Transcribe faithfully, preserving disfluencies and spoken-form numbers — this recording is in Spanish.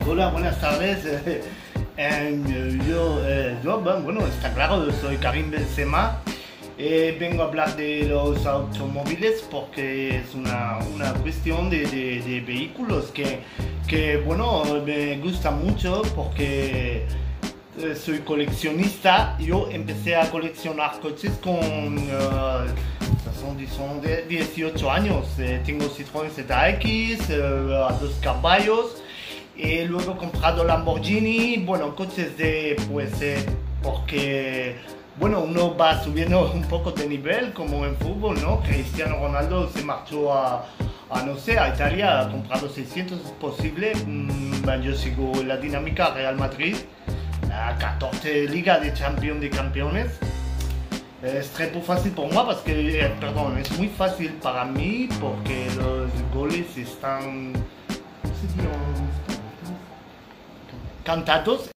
Hola, buenas tardes. Eh, yo, eh, yo, bueno, está claro, yo soy Karim Benzema. Eh, vengo a hablar de los automóviles porque es una, una cuestión de, de- de vehículos que, que, bueno, me gusta mucho porque eh, soy coleccionista. Yo empecé a coleccionar coches con eh, son, son de dieciocho años. Eh, tengo Citroën Z X eh, a dos caballos. Y luego he comprado Lamborghini, bueno, coches de, pues, eh, porque, bueno, uno va subiendo un poco de nivel, como en fútbol, ¿no? Cristiano Ronaldo se marchó a, a no sé, a Italia, ha comprado seiscientos, es posible. Mm, yo sigo la dinámica Real Madrid, a catorce Liga de Champions de Campeones. Es très fácil por moi parce que, eh, perdón, es muy fácil para mí porque los goles están, ¿cómo se dice en español? Cantados